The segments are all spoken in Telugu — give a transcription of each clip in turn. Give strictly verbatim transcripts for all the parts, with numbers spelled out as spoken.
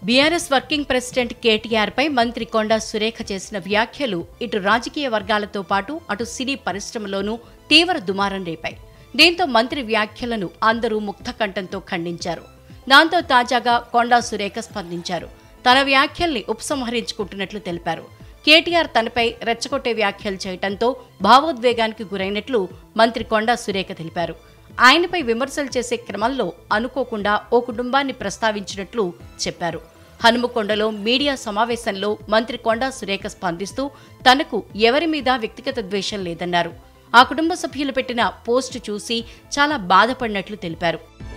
బీఆర్ఎస్ వర్కింగ్ ప్రెసిడెంట్ కేటీఆర్ పై మంత్రి కొండా సురేఖ చేసిన వ్యాఖ్యలు ఇటు రాజకీయ వర్గాలతో పాటు అటు సినీ పరిశ్రమలోనూ తీవ్ర దుమారం రేపాయి. దీంతో మంత్రి వ్యాఖ్యలను అందరూ ముక్తకంఠంతో ఖండించారు. దాంతో తాజాగా కొండా సురేఖ స్పందించారు. తన వ్యాఖ్యల్ని ఉపసంహరించుకుంటున్నట్లు తెలిపారు. కేటీఆర్ తనపై రెచ్చగొట్టే వ్యాఖ్యలు చేయడంతో భావోద్వేగానికి గురైనట్లు మంత్రి కొండా సురేఖ తెలిపారు. ఆయనపై విమర్శలు చేసే క్రమంలో అనుకోకుండా ఓ కుటుంబాన్ని ప్రస్తావించినట్లు చెప్పారు. హనుమకొండలో మీడియా సమావేశంలో మంత్రి కొండా సురేఖ స్పందిస్తూ తనకు ఎవరి మీద వ్యక్తిగత ద్వేషం లేదన్నారు. ఆ కుటుంబ సభ్యులు పెట్టిన పోస్టు చూసి చాలా బాధపడినట్లు తెలిపారు.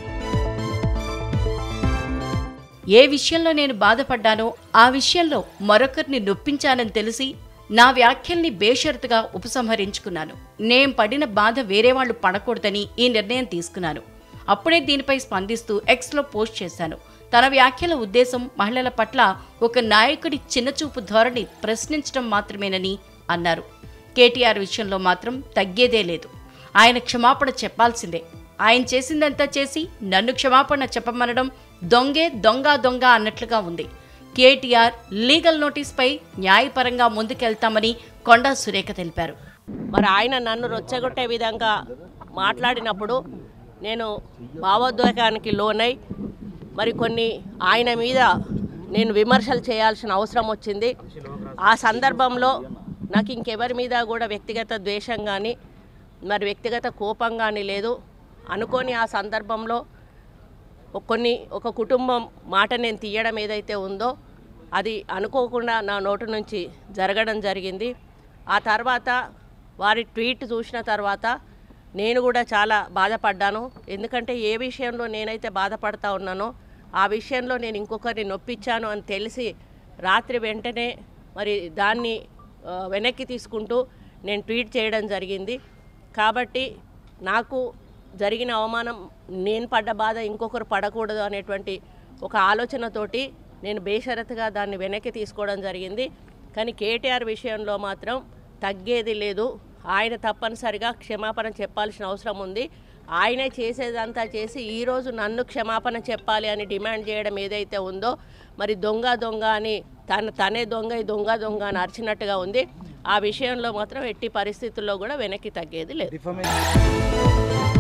ఏ విషయంలో నేను బాధపడ్డానో ఆ విషయంలో మరొకరిని నొప్పించానని తెలిసి నా వ్యాఖ్యల్ని బేషరతుగా ఉపసంహరించుకున్నాను. నేం పడిన బాధ వేరేవాళ్లు పడకూడదని ఈ నిర్ణయం తీసుకున్నాను. అప్పుడే దీనిపై స్పందిస్తూ ఎక్స్లో పోస్ట్ చేశాను. తన వ్యాఖ్యల ఉద్దేశం మహిళల పట్ల ఒక నాయకుడి చిన్నచూపు ధోరణి ప్రశ్నించడం మాత్రమేనని అన్నారు. కేటీఆర్ విషయంలో మాత్రం తగ్గేదే లేదు. ఆయన క్షమాపణ చెప్పాల్సిందే. ఆయన చేసిందంతా చేసి నన్ను క్షమాపణ చెప్పమనడం దొంగే దొంగ దొంగ అన్నట్లుగా ఉంది. కేటీఆర్ లీగల్ నోటీస్పై న్యాయపరంగా ముందుకెళ్తామని కొండా సురేఖ తెలిపారు. మరి ఆయన నన్ను రొచ్చగొట్టే విధంగా మాట్లాడినప్పుడు నేను భావోద్వేగానికి లోనై మరి కొన్ని ఆయన మీద నేను విమర్శలు చేయాల్సిన అవసరం వచ్చింది. ఆ సందర్భంలో నాకు ఇంకెవరి మీద కూడా వ్యక్తిగత ద్వేషం కానీ మరి వ్యక్తిగత కోపం కానీ లేదు. అనుకోని ఆ సందర్భంలో కొన్ని ఒక కుటుంబం మాట నేను తీయడం ఏదైతే ఉందో అది అనుకోకుండా నా నోటి నుంచి జరగడం జరిగింది. ఆ తర్వాత వారి ట్వీట్ చూసిన తర్వాత నేను కూడా చాలా బాధపడ్డాను. ఎందుకంటే ఏ విషయంలో నేనైతే బాధపడతా ఉన్నానో ఆ విషయంలో నేను ఇంకొకరిని నొప్పించాను అని తెలిసి రాత్రి వెంటనే మరి దాన్ని వెనక్కి తీసుకుంటూ నేను ట్వీట్ చేయడం జరిగింది. కాబట్టి నాకు జరిగిన అవమానం, నేను పడ్డ బాధ ఇంకొకరు పడకూడదు అనేటువంటి ఒక ఆలోచనతోటి నేను బేషరతుగా దాన్ని వెనక్కి తీసుకోవడం జరిగింది. కానీ కేటీఆర్ విషయంలో మాత్రం తగ్గేది లేదు. ఆయన తప్పనిసరిగా క్షమాపణ చెప్పాల్సిన అవసరం ఉంది. ఆయనే చేసేదంతా చేసి ఈరోజు నన్ను క్షమాపణ చెప్పాలి అని డిమాండ్ చేయడం ఏదైతే ఉందో మరి దొంగ దొంగ అని తన తనే దొంగ దొంగ దొంగ అని అరిచినట్టుగా ఉంది. ఆ విషయంలో మాత్రం ఎట్టి పరిస్థితుల్లో కూడా వెనక్కి తగ్గేది లేదు.